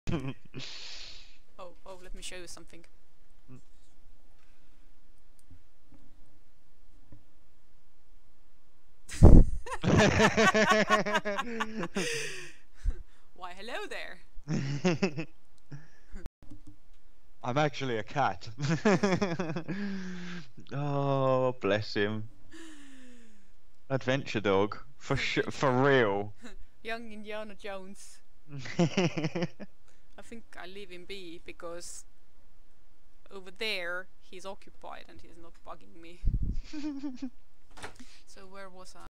Oh, let me show you something. Why, hello there. I'm actually a cat. Oh, bless him. Adventure dog. For real. Young Indiana Jones. I think I leave him be because over there he's occupied and he's not bugging me. So where was I?